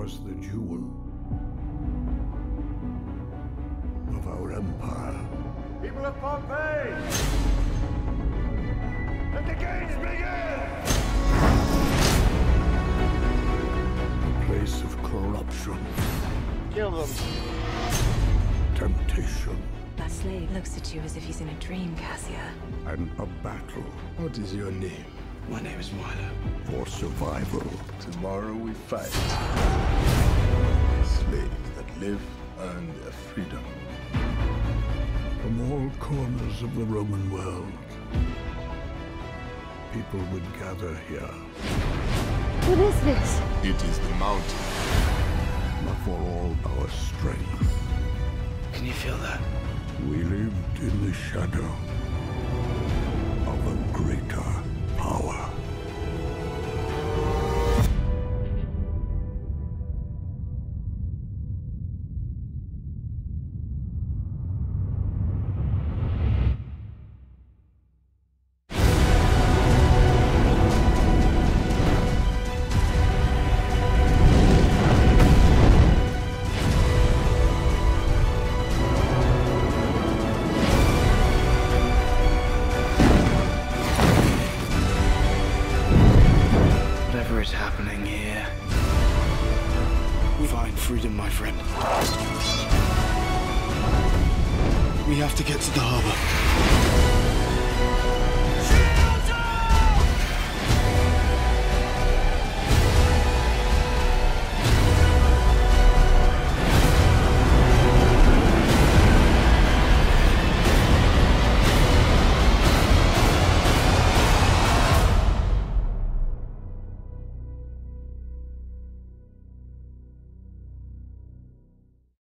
was the jewel of our empire. People of Pompeii! Let the games begin! A place of corruption. Kill them. Temptation. That slave looks at you as if he's in a dream, Cassia. And a battle. What is your name? My name is Milo. For survival. Tomorrow we fight. Slaves that live earn their freedom. From all corners of the Roman world, people would gather here. What is this? It is the mountain. But for all our strength, Can you feel that? we lived in the shadow of a greater power. Whatever is happening here, find freedom, my friend. We have to get to the harbor.